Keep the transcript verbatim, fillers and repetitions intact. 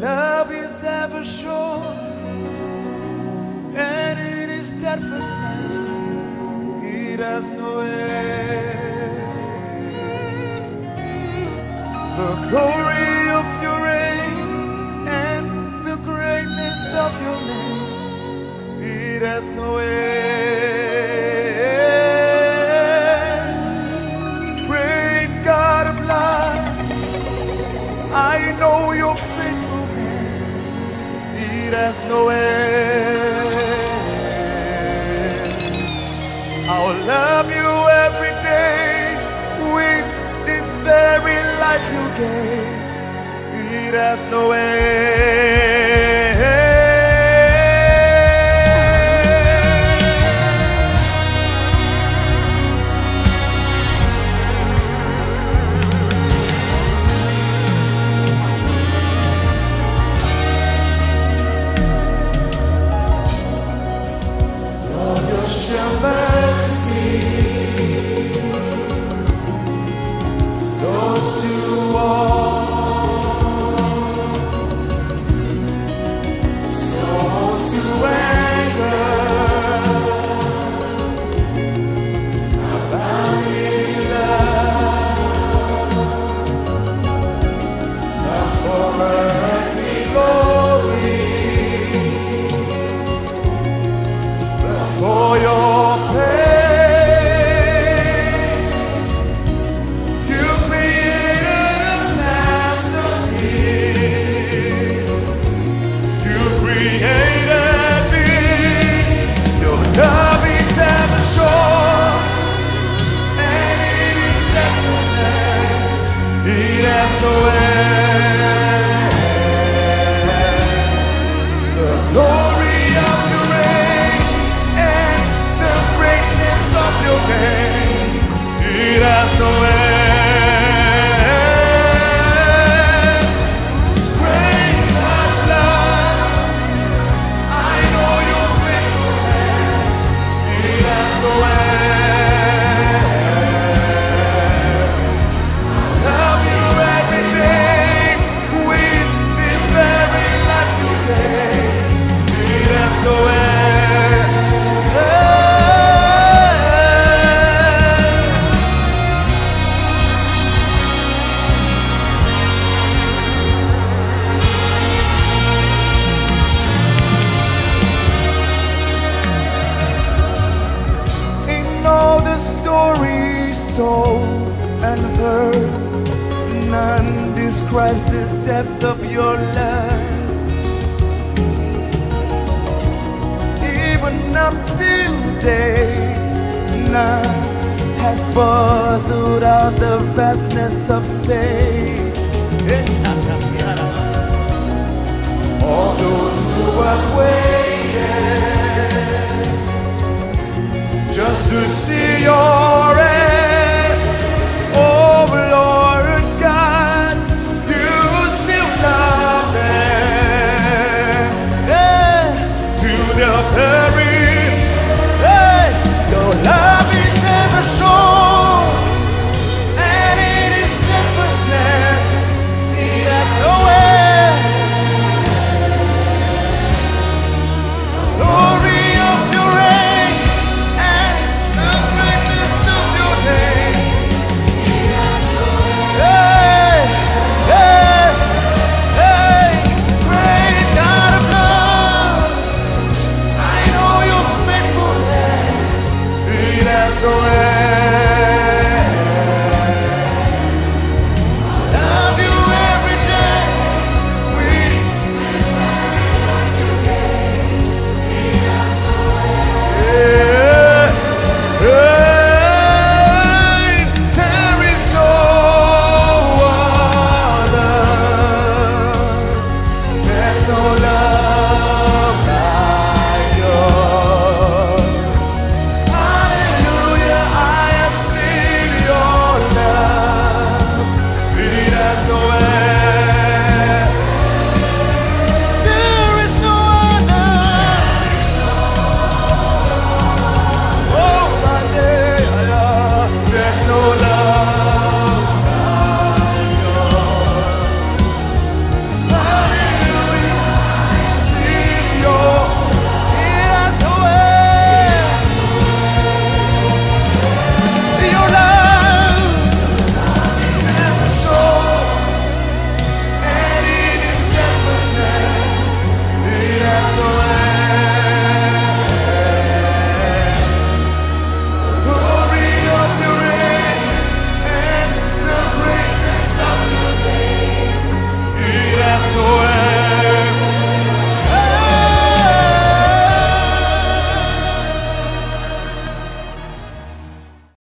love is ever sure, and it is steadfast night, it has no end. The glory of your reign and the greatness of your name, it has no end. Great God of life, I know your faithfulness, it has no end. I'll love you every day with this very life you gave, it has no end. For your praise, you created a masterpiece. You created me. Your love is ever sure, and it is steadfast. It has no end. The glory of your reign and the greatness of your name, it has no end. Great God love, I know your faithfulness, it has no end. I love you every day with this very life you gave, it has no end. All the stories told and heard, none describes the depth of your love. Even up to date, none has puzzled out the vastness of space. All those who have waited just to see your